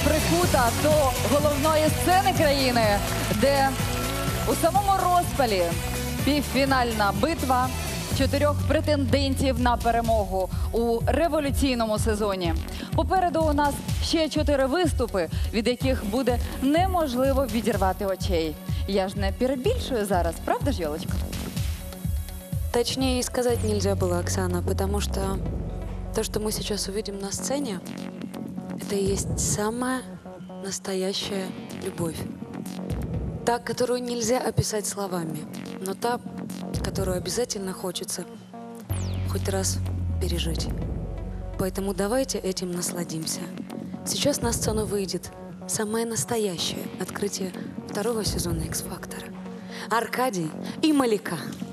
прикута до головної сцени країни, де у самому розпалі півфінальна битва 4 претендентів на перемогу у революційному сезоні. Попереду у нас ще 4 виступи, від яких буде неможливо відірвати очей. Я ж не перебільшую зараз, правда ж, Ёлочка? Точнее и сказать нельзя было, Оксана, потому что то, что мы сейчас увидим на сцене, это и есть самая настоящая любовь. Та, которую нельзя описать словами, но та, которую обязательно хочется хоть раз пережить. Поэтому давайте этим насладимся. Сейчас на сцену выйдет самое настоящее открытие 2-го сезона X-Factor. Аркадий и Малика.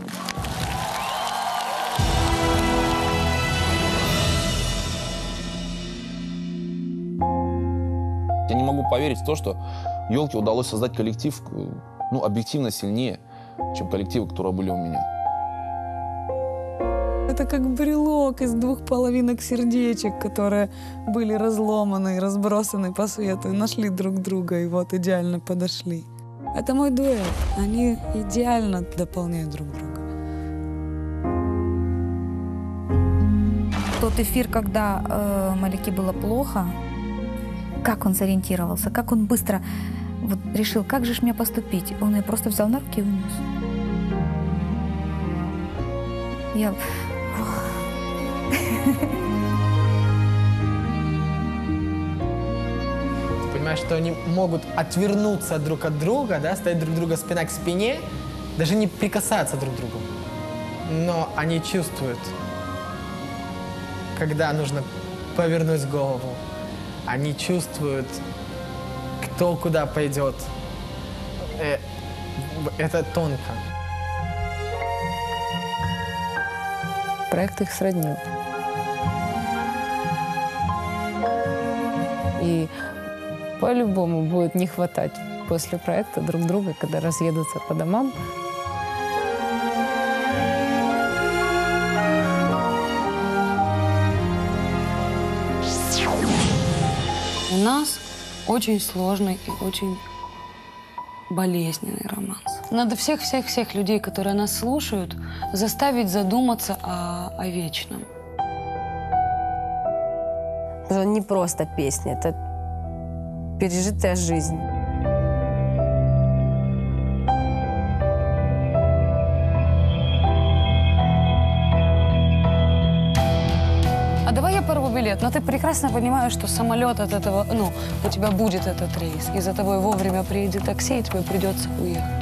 Я не могу поверить в то, что «Ёлке» удалось создать коллектив, ну, объективно сильнее, чем коллективы, которые были у меня. Это как брелок из 2 половинок сердечек, которые были разломаны и разбросаны по свету, и нашли друг друга, и вот идеально подошли. Это мой дуэт. Они идеально дополняют друг друга. Тот эфир, когда Малике было плохо, как он сориентировался, как он быстро вот решил, как же ж мне поступить. Он ее просто взял на руки и унес. Я... Понимаешь, что они могут отвернуться друг от друга, да, стоять друг друга спина к спине, даже не прикасаться друг к другу. Но они чувствуют, когда нужно повернуть голову. Они чувствуют, кто куда пойдет. Это тонко. Проект их сроднил. И по-любому будет не хватать после проекта друг друга, когда разъедутся по домам. У нас очень сложный и очень болезненный романс. Надо всех людей, которые нас слушают, заставить задуматься о вечном. Это не просто песня, это пережитая жизнь. А давай я порву билет, но ты прекрасно понимаешь, что самолет от этого, ну, у тебя будет этот рейс, и за тобой вовремя приедет такси, и тебе придется уехать.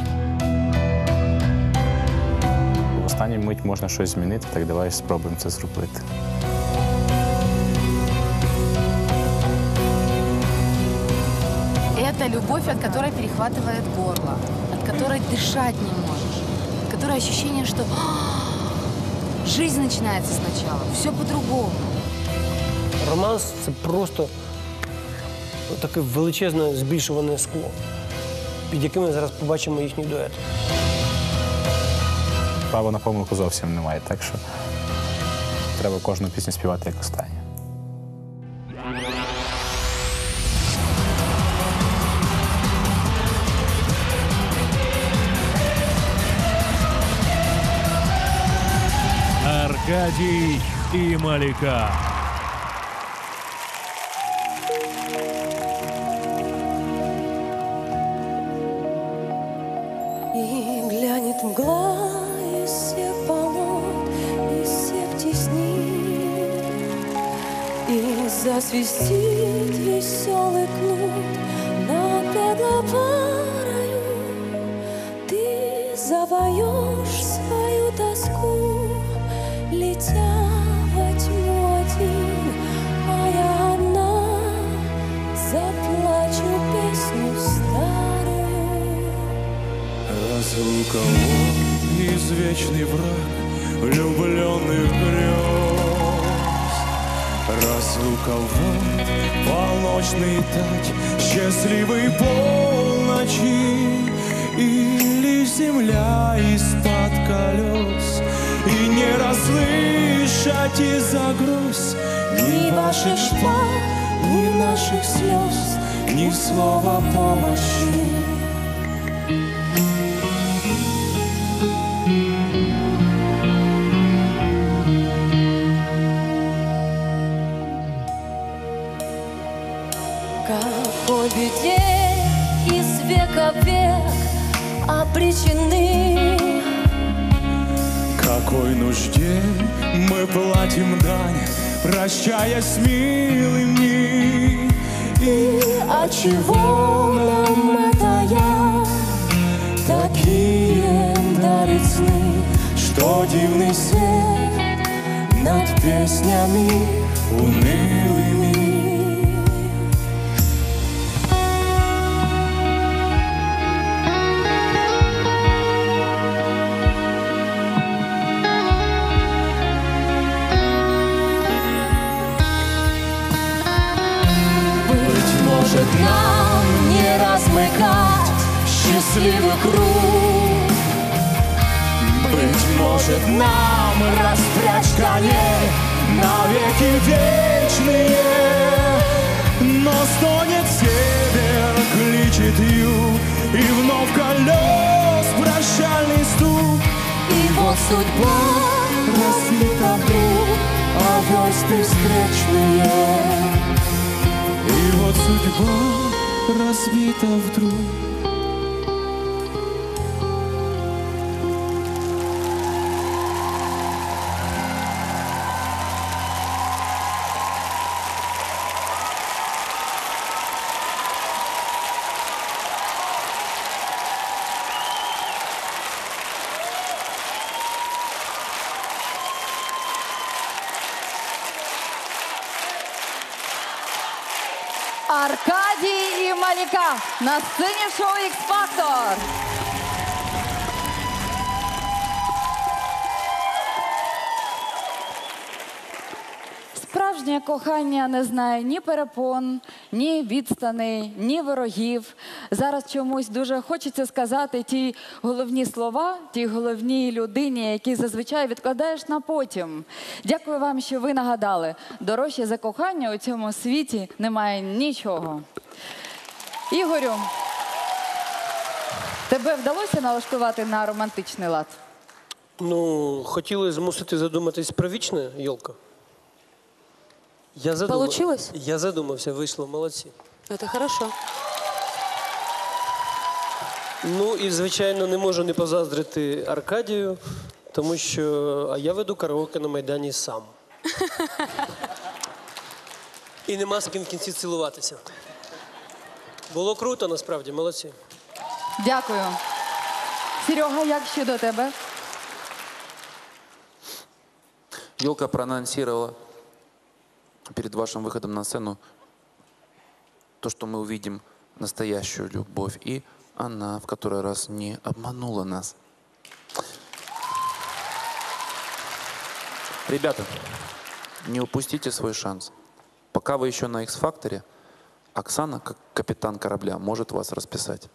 В останню мить можна щось змінити, так давай спробуємо це зробити. Это любовь, от которой перехватывает горло, от которой дышать не можешь, от которой ощущение, что жизнь начинается сначала, все по-другому. Романс – це просто таке величезне збільшуване скло, під яким ми зараз побачимо їхній дует. Права на помилку зовсім немає, так що треба кожну пісню співати як останню. Аркадий и Малика. И глянет мгла из всех болот, из всех теснин, и засвистит веселый кнут над петлопарою. Ты запоешь свою тоску, летя во тьму один, а я одна заплачу песню старую. Разлука он, извечный враг влюбленных грез. Разлука вон, полночный тать, счастливый полночи, или земля из-под колес, и не расслышать из-за гроз ни ваших шпаг, ни наших слез, ни слова помощи. Какой беде из века в век обречены. Какой нужде мы платим дань, прощаясь с милыми. И отчего нам это я такие дарит сны, что дивный свет над песнями унылыми. Может, нам не размыкать счастливый круг? Быть может, нам распрячь коней навеки вечные, но стонет север, кличет юг, и вновь колес прощальный стук. И вот судьба разбита вдруг, а версты встречные. И вот судьба разбита вдруг. Аркадий и Малика на сцене шоу «Х-Фактор». Справжнє кохання не знає ні перепон, ні відстаней, ні ворогів. Зараз чомусь дуже хочеться сказати ті головні слова, ті головні людині, які зазвичай відкладаєш на потім. Дякую вам, що ви нагадали. Дорожче за кохання у цьому світі немає нічого. Ігорю, тебе вдалося налаштувати на романтичний лад? Ну, хотіли змусити задуматись про вічне, Йолка. Получилось? Я задумався, вийшло, молодці. Это хорошо. Ну і, звичайно, не можу не позаздрити Аркадію, тому що я веду караоке на Майдані сам. І нема з ким в кінці цілуватися. Було круто, насправді, молодці. Дякую. Серега, як щодо тебе? Ёлка проанонсировала перед вашим выходом на сцену то, что мы увидим настоящую любовь. И она в который раз не обманула нас. Ребята, не упустите свой шанс. Пока вы еще на X-Factor, Оксана, как капитан корабля, может вас расписать.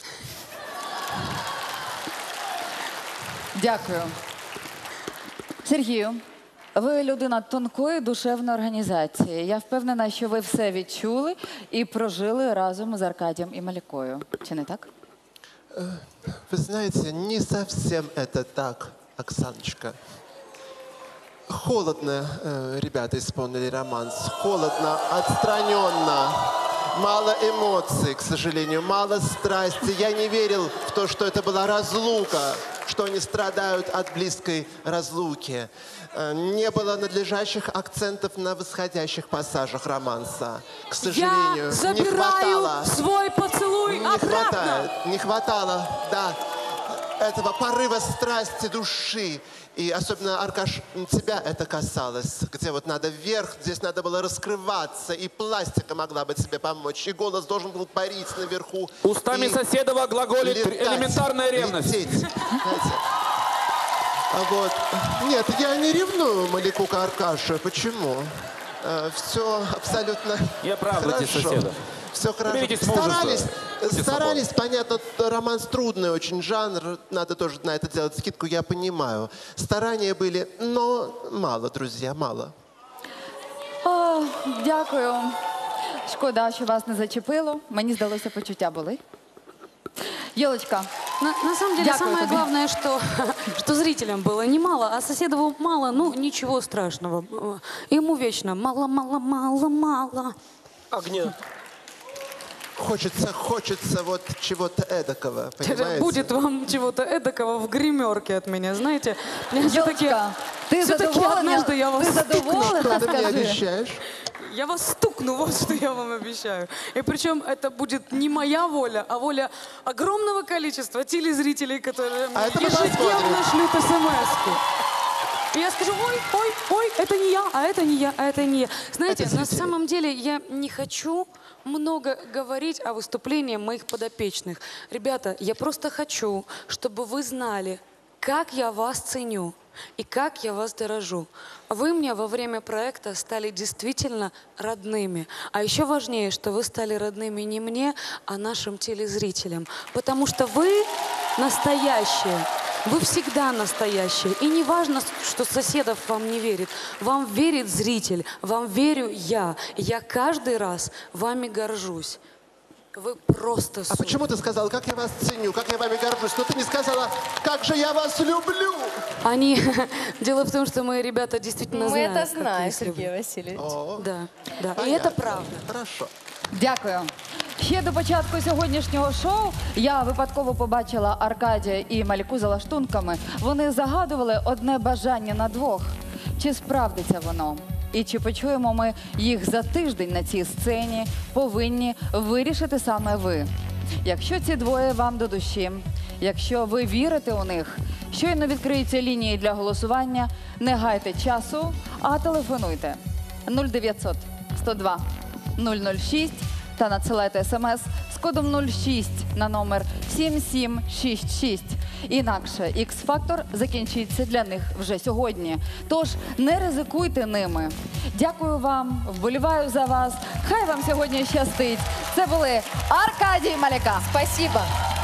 Дякую. Сергію, ви людина тонкої душевної організації. Я впевнена, що ви все відчули і прожили разом з Аркадієм і Малікою. Чи не так? Вы знаете, не совсем это так, Оксаночка. Холодно ребята исполнили романс. Холодно, отстраненно. Мало эмоций, к сожалению, мало страсти. Я не верил в то, что это была разлука, что они страдают от близкой разлуки. Не было надлежащих акцентов на восходящих пассажах романса. К сожалению, Я забираю не хватало. свой поцелуй обратно. Не хватало, да, этого порыва страсти, души. И особенно, Аркаш, тебя это касалось, где вот надо вверх, здесь надо было раскрываться, и пластика могла бы тебе помочь, и голос должен был парить наверху. Устами Соседова глаголит элементарная ревность. Вот. Нет, я не ревную Малику к Аркаше. Почему? Все абсолютно Не оправдывайте хорошо. соседа. Все хорошо. Уберитесь мужества. Старались, понятно, романс трудный очень жанр, надо тоже на это делать скидку, я понимаю. Старания были, но мало, друзья, мало. О, дякую. Шкода, що вас не зачепило. Мені здалося, почуття були. Ёлочка. На самом деле, Дякую самое тобі. главное, что зрителям было немало, а Соседову мало, ну, ничего страшного. Ему вечно мало, мало, мало, мало. Огня. Хочется вот чего-то эдакого, понимаете? Будет вам чего-то эдакого в гримерке от меня, знаете? Ёлочка, ты задоволена? однажды я вас Ты задоволена, Что ты мне скажи? обещаешь? Я вас стукну, вот что я вам обещаю. И причем это будет не моя воля, а воля огромного количества телезрителей, которые мне это мы ежедневно посмотрим. шлют смс-ку. И я скажу, ой, это не я, а это не я, а это не я. Знаете, Это на зрители. самом деле я не хочу много говорить о выступлении моих подопечных. Ребята, я просто хочу, чтобы вы знали, как я вас ценю и как я вас дорожу. Вы мне во время проекта стали действительно родными. А еще важнее, что вы стали родными не мне, а нашим телезрителям. Потому что вы настоящие. Вы всегда настоящие. И не важно, что Соседов вам не верит. Вам верит зритель, вам верю я. Я каждый раз вами горжусь. Вы просто А супер. почему ты сказала, как я вас ценю, как я вами горжусь? Но ты не сказала, как же я вас люблю. Они... Дело в том, что мои ребята действительно Мы знают, это как я знаем, их люблю. Сергей Васильевич. Да, да. И Понятно. это правда. Хорошо. Дякую. Ще до початку сьогоднішнього шоу я випадково побачила Аркадія і Маліку за лаштунками. Вони загадували одне бажання на двох. Чи справдиться воно? І чи почуємо ми їх за тиждень на цій сцені, повинні вирішити саме ви. Якщо ці двоє вам до душі, якщо ви вірите у них, щойно відкриються лінії для голосування, не гайте часу, а телефонуйте 0900 102 006 та надсилайте смс з кодом 06 на номер 7766. Інакше X-Factor закінчиться для них вже сьогодні. Тож не ризикуйте ними. Дякую вам, вболіваю за вас. Хай вам сьогодні щастить. Це були Аркадій і Маляка. Спасибо.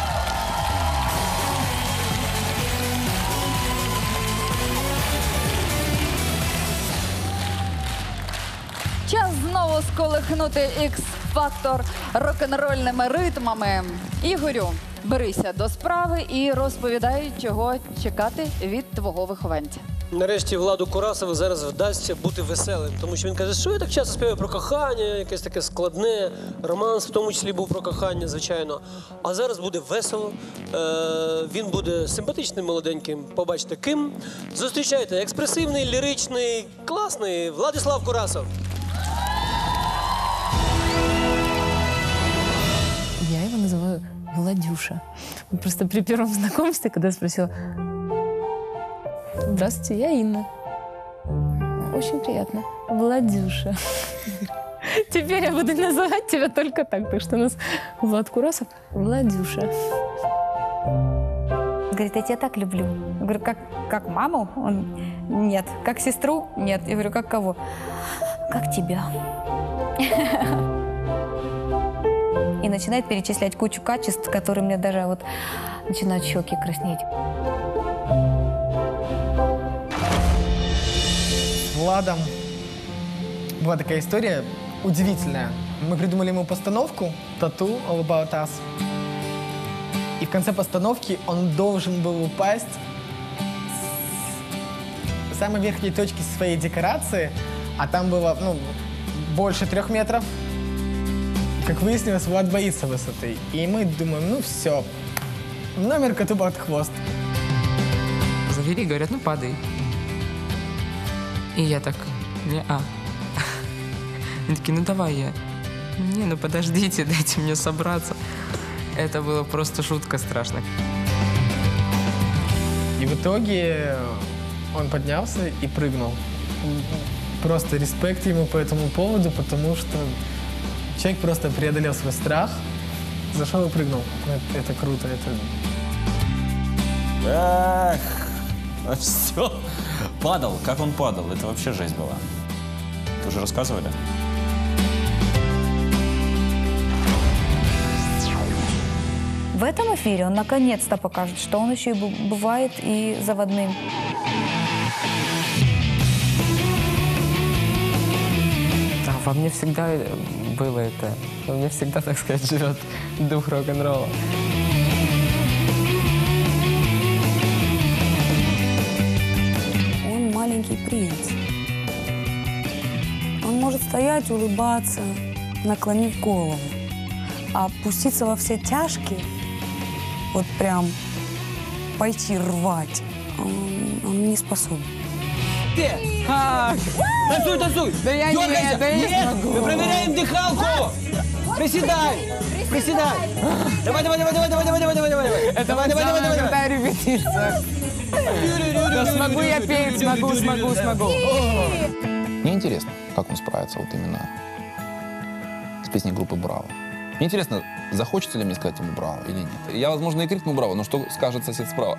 Час знову сколихнути X-Factor рок-н-рольними ритмами. Ігорю, берися до справи і розповідай, чого чекати від твого вихованця. Нарешті Владу Курасову зараз вдасться бути веселим, тому що він каже, що я так часто співаю про кохання, якесь таке складне, романс в тому числі був про кохання, звичайно. А зараз буде весело, він буде симпатичним, молоденьким, побачите ким. Зустрічайте, експресивний, ліричний, класний Владислав Курасов. Я его называю Владюша. Вот просто при первом знакомстве, когда я спросила, здравствуйте, я Инна. Очень приятно. Владюша. Теперь я буду называть тебя только так, потому что у нас Влад Курасов Владюша. Говорит, я тебя так люблю. Я говорю, как маму? Он, нет. Как сестру? Нет. Я говорю, как кого? Как тебя. И начинает перечислять кучу качеств, которые мне даже вот начинают щеки краснеть. С Владом была такая история удивительная. Мы придумали ему постановку «Тату All About Us». И в конце постановки он должен был упасть с самой верхней точки своей декорации, а там было, ну, больше 3 метров. Как выяснилось, Влад боится высоты. И мы думаем, ну все, номер коту под хвост. Завели, говорят, ну падай. И я так, не-а. Они такие, ну давай я. Не, ну подождите, дайте мне собраться. Это было просто шутка страшная. И в итоге он поднялся и прыгнул. Просто респект ему по этому поводу, потому что человек просто преодолел свой страх, зашел и прыгнул. Это круто, это... Эх, все. Падал. Как он падал? Это вообще жесть была. Вы уже рассказывали? В этом эфире он наконец-то покажет, что он еще и бывает и заводным. Да, во мне всегда было это. У меня всегда, так сказать, живет дух рок-н-ролла. Он маленький принц. Он может стоять, улыбаться, наклонив голову. А опуститься во все тяжкие, вот прям пойти рвать, он не способен. Танцуй, танцуй! Да я не, Дергайся! да я не Нет! смогу. Мы проверяем дыхалку! Приседай! Приседай! Давай, давай, давай, давай, давай, давай, давай, давай, давай! Это Давай, давай, давай, давай, давай! репетиция. Да смогу я петь, смогу. Мне интересно, как он справится вот именно с песней группы «Браво». Мне интересно, захочется ли мне сказать ему «Браво» или нет. Я, возможно, и крикну «Браво», но что скажет сосед справа?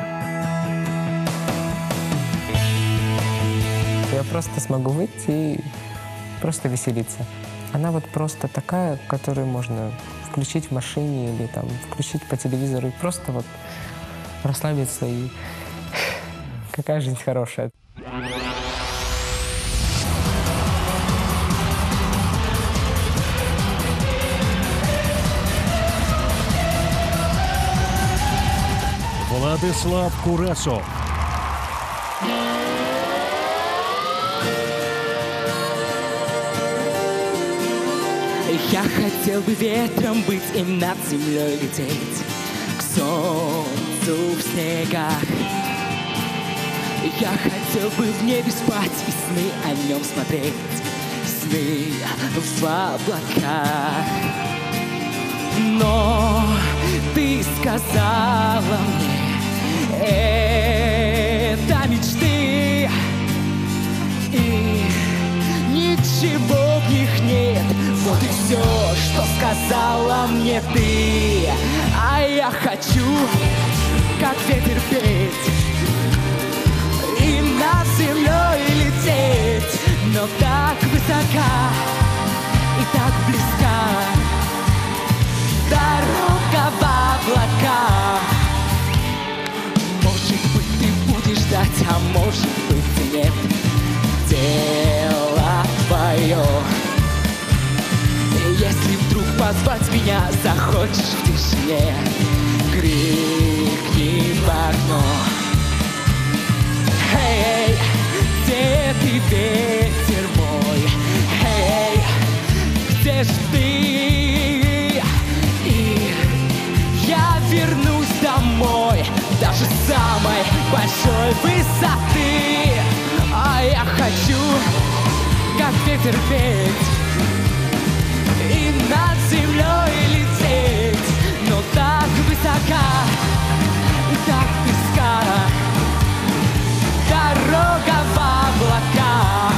Я просто смогу выйти и просто веселиться. Она вот просто такая, которую можно включить в машине или там включить по телевизору и просто вот расслабиться. И какая жизнь хорошая. Владислав Курасов. Я хотел бы ветром быть и над землей лететь, к солнцу в снегах. Я хотел бы в небе спать и сны о нем смотреть, сны в облаках. Но ты сказала мне, это мечты, и ничего в них нет. Вот и все, что сказала мне ты. А я хочу, как ветер, петь и над землей лететь, но так высока и так близка дорога в облака. Может быть, ты будешь ждать, а может быть, нет. Дело твое. Если вдруг позвать меня захочешь в тишине, крикни в окно. Эй, где ты, ветер мой? Эй, где ж ты? И я вернусь домой, даже с самой большой высоты. А я хочу, как ветер, петь и над землей лететь, но так высока и так близка дорога в облака.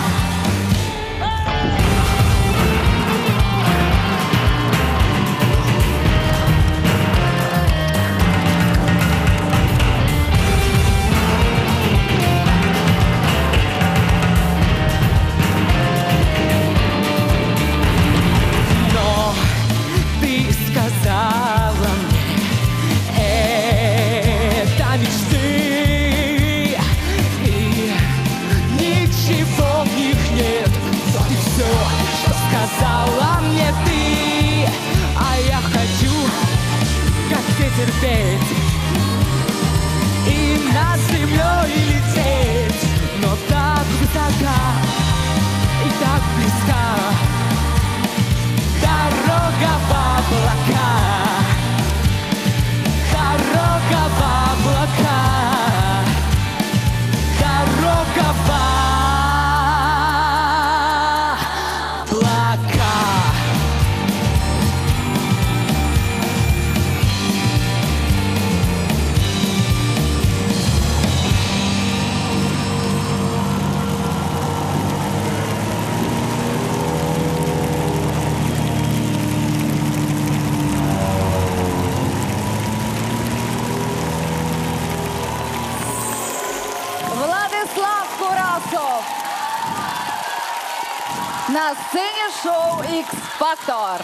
Сказала мне, это мечты, и ничего в них нет. Вот и все, что сказала мне ты. А я хочу, как ветер, петь и над землей лететь, но так высока и так близка дорога в облака, дорога в облака, дорога в облака. Владислав Курасов на сцені шоу «Ікс-Фактор».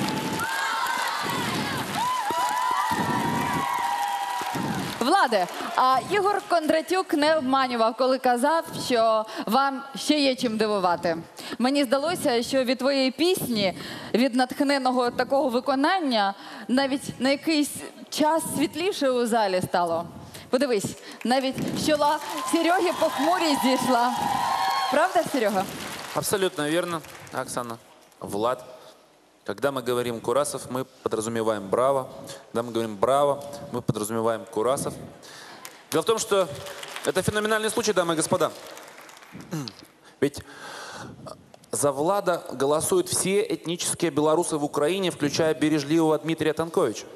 Владе, а Ігор Кондратюк не обманював, коли казав, що вам ще є чим дивувати. Мені здалося, що від твоєї пісні, від натхненного такого виконання, навіть на якийсь час світліше у залі стало. Подивись, навіть щола Сереги похмурість зійшла. Правда, Серега? Абсолютно верно, Оксана. Влад. Когда мы говорим Курасов, мы подразумеваем Браво. Когда мы говорим Браво, мы подразумеваем Курасов. Дело в том, что это феноменальный случай, дамы и господа. Ведь за Влада голосуют все этнические белорусы в Украине, включая бережливого Дмитрия Танковича.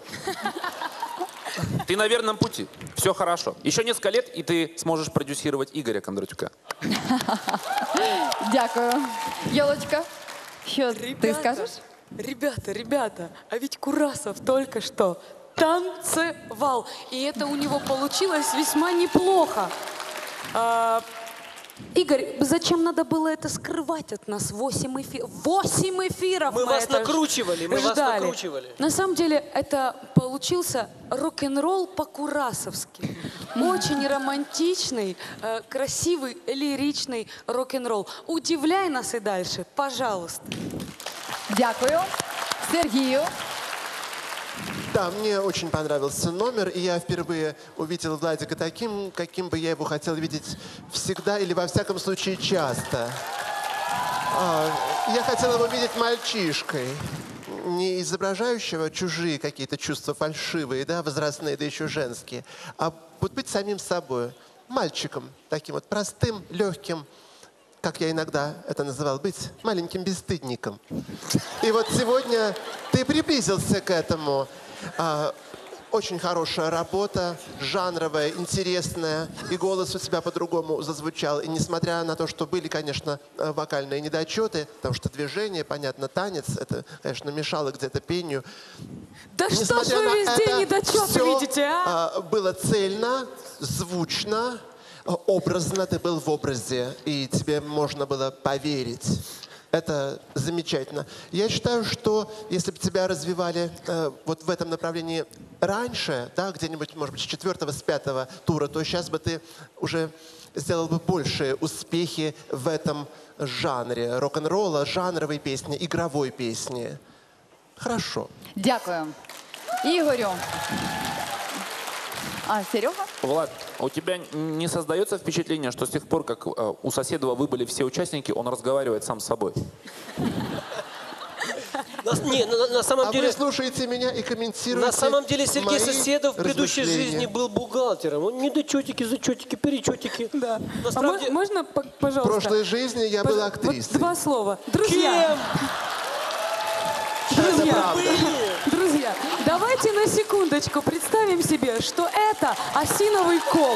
Ты на верном пути. Все хорошо. Еще несколько лет, и ты сможешь продюсировать Игоря Кондратюка. Дякую. Ёлочка, что ты скажешь? Ребята, а ведь Курасов только что танцевал. И это у него получилось весьма неплохо. Игорь, зачем надо было это скрывать от нас? 8 эфиров. 8 эфиров Мы вас это накручивали, мы вас ждали. накручивали. На самом деле, это получился рок-н-ролл по-курасовски. Очень романтичный, красивый, лиричный рок-н-ролл. Удивляй нас и дальше, пожалуйста. Дякую. Сергію. Да, мне очень понравился номер, и я впервые увидел Владика таким, каким бы я его хотел видеть всегда или во всяком случае часто. Я хотел его видеть мальчишкой, не изображающего чужие какие-то чувства фальшивые, да, возрастные, да еще женские, а вот быть самим собой, мальчиком, таким вот простым, легким, как я иногда это называл, быть маленьким бесстыдником. И вот сегодня ты приблизился к этому. Очень хорошая работа, жанровая, интересная, и голос у тебя по-другому зазвучал. И несмотря на то, что были, конечно, вокальные недочеты, потому что движение, понятно, танец, это, конечно, мешало где-то пению. Да что ж вы везде недочеты видите, а? Было цельно, звучно, образно, ты был в образе, и тебе можно было поверить. Это замечательно. Я считаю, что если бы тебя развивали вот в этом направлении раньше, да, где-нибудь, может быть, с 4-го, с 5-го тура, то сейчас бы ты уже сделал бы большие успехи в этом жанре рок-н-ролла, жанровой песни, игровой песни. Хорошо. Дякую. Ігорю. Серега? Влад, у тебя не создается впечатление, что с тех пор, как у Соседова выбыли все участники, он разговаривает сам с собой? На самом деле... вы слушаете меня и комментируете. На самом деле Сергей мои Соседов в предыдущей размышления. жизни был бухгалтером. Он недочетики, зачетики, перечетики. Да. Насправді... Можно, В пожалуйста? прошлой жизни я был актрисой. Вот 2 слова. Друзья. Друзья, давайте на секундочку представим себе, что это осиновый кол.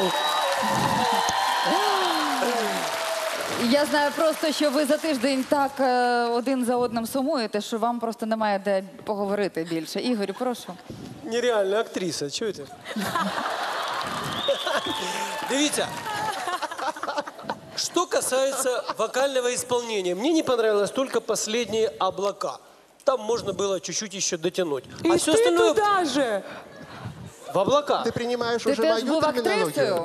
Я знаю просто, що ви за тиждень так один за одним сумуєте, що вам просто немає де поговорити більше. Ігорю, прошу. Нереальная актриса, чуєте? Дивіться. Что касается вокального исполнения, мне не понравилось только последние облака. Там можно было чуть-чуть еще дотянуть. И а все ты остальное туда же. в облака. Ты принимаешь Ти уже теж мою був актрисою? терминологию.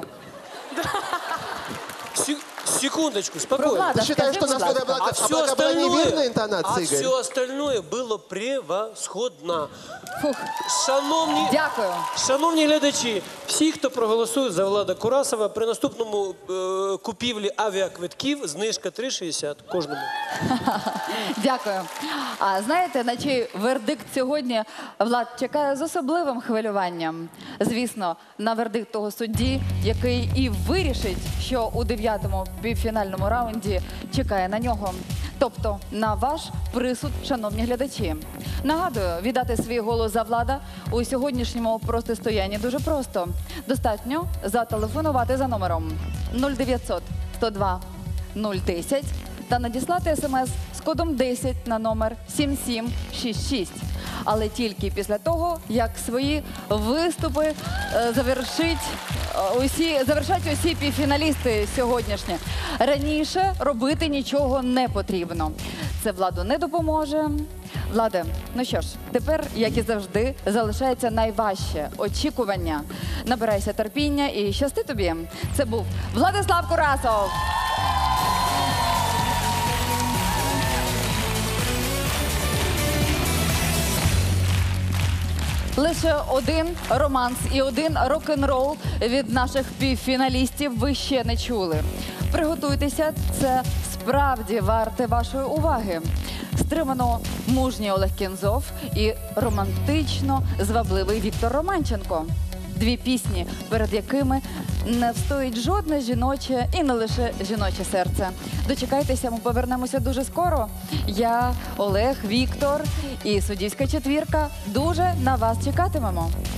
Секундочку, спокойно. Влада, Ты считаешь, что скажи, на будь ласка. облака была неверная интонация, Игорь? все остальное было превосходно. Фух. Дякую. Шановні глядачі, всі, хто проголосують за Влада Курасова, при наступному купівлі авіаквитків знижка 3,60 кожному. Дякую. А знаєте, на чий вердикт сьогодні Влад чекає з особливим хвилюванням? Звісно, на вердикт того судді, який і вирішить, що у 9-му півфінальному раунді чекає на нього. Тобто на ваш присуд, шановні глядачі. Нагадую, віддати свій голос за Влада у сьогоднішньому протистоянні дуже просто. Достатньо зателефонувати за номером 0900 102 010 та надіслати смс з кодом 10 на номер 7766. Але тільки після того, як свої виступи завершать усі півфіналісти сьогоднішні. Раніше робити нічого не потрібно. Це Владу не допоможе. Владе, ну що ж, тепер, як і завжди, залишається найважче – очікування. Набирайся терпіння і щасти тобі. Це був Владислав Курасов. Лише один романс і один рок-н-рол від наших півфіналістів ви ще не чули. Приготуйтеся, це справді варте вашої уваги. Стримано мужній Олег Кензов і романтично звабливий Віктор Романченко. Дві пісні, перед якими не встоїть жодне жіноче і не лише жіноче серце. Дочекайтеся, ми повернемося дуже скоро. Я, Олег, Віктор і суддівська четвірка дуже на вас чекатимемо.